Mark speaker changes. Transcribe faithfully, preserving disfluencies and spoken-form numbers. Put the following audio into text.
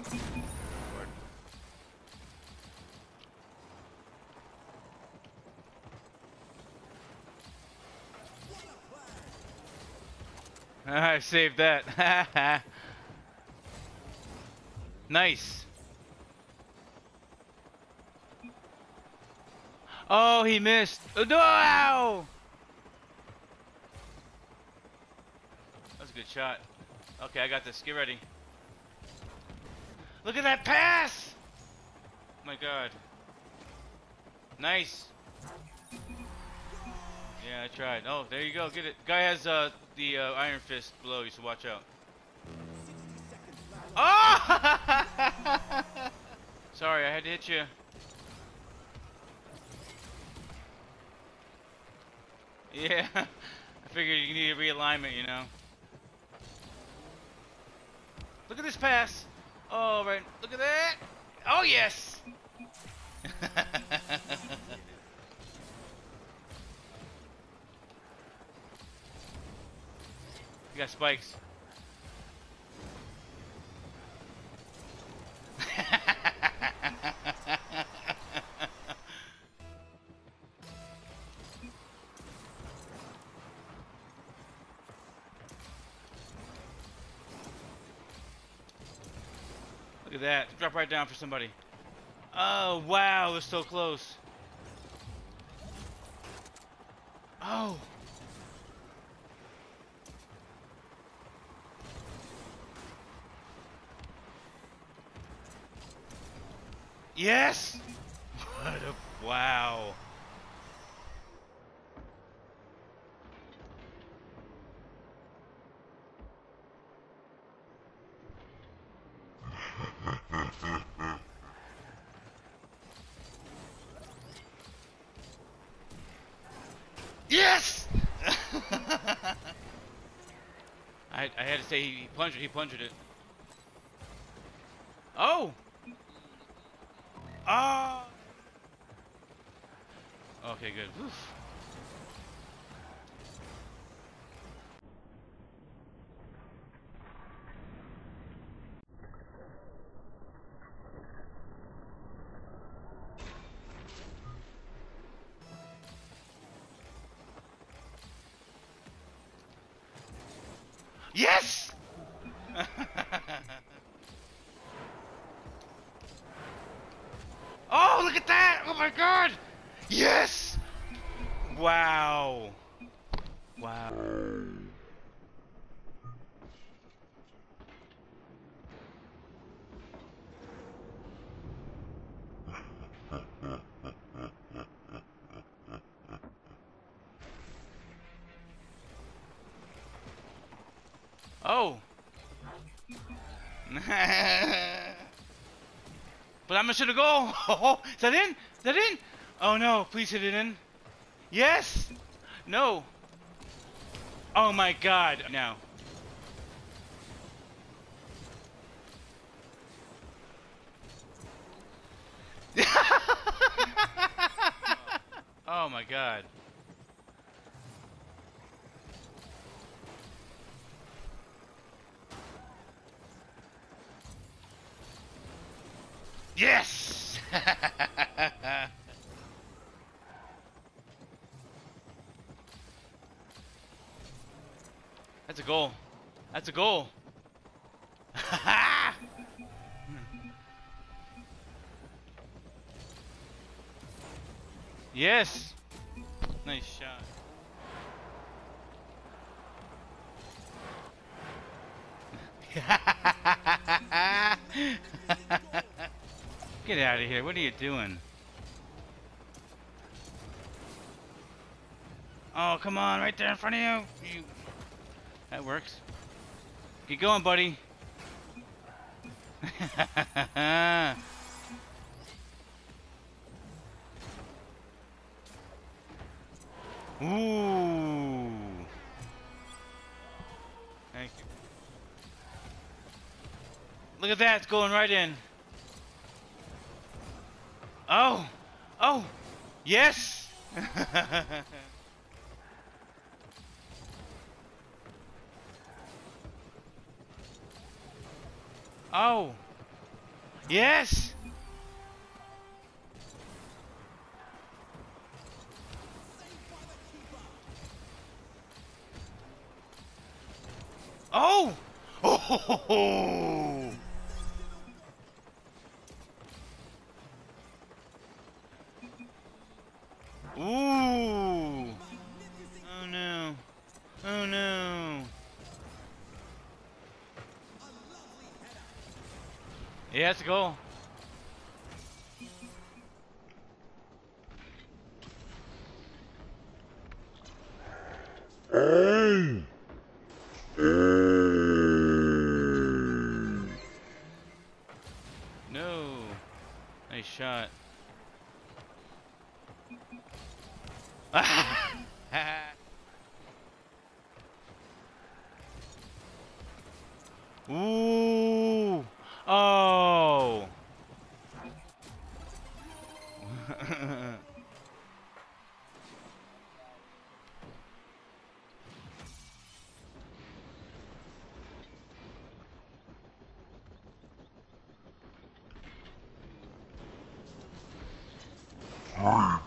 Speaker 1: I saved that. Nice. Oh, he missed. Oh, no! That was a good shot. Okay, I got this. Get ready. Look at that pass! Oh my god. Nice. Yeah, I tried. Oh, there you go. Get it. Guy has uh, the uh, Iron Fist below you, so watch out. Oh! Sorry, I had to hit you. Yeah, I figured you need a realignment, you know. Look at this pass. Oh, right. Look at that. Oh, yes. You got spikes. Look at that. Drop right down for somebody. Oh, wow. They're so close. Oh. Yes. What a wow. Yes! I I had to say he plunged it, he plunged it. Oh! Oh! Okay, good. Oof. Yes! Oh, look at that! Oh my god! Yes! Wow. Wow. Oh. But I'm gonna shoot a goal. Oh, is that in? Is that in? Oh no, please hit it in. Yes! No. Oh my god. Now. Oh my god. Yes! That's a goal. That's a goal. Yes. Nice shot. Get out of here. What are you doing? Oh, come on. Right there in front of you. you... That works. Get going, buddy. Ooh. Thank you. Look at that. It's going right in. Oh. Oh. Yes. Oh. Yes! Oh! Oh! Ho, ho, ho. Ooh! Oh no! Oh no! Yeah, let's go. No. Nice shot. Ooh. Oh.
Speaker 2: Three.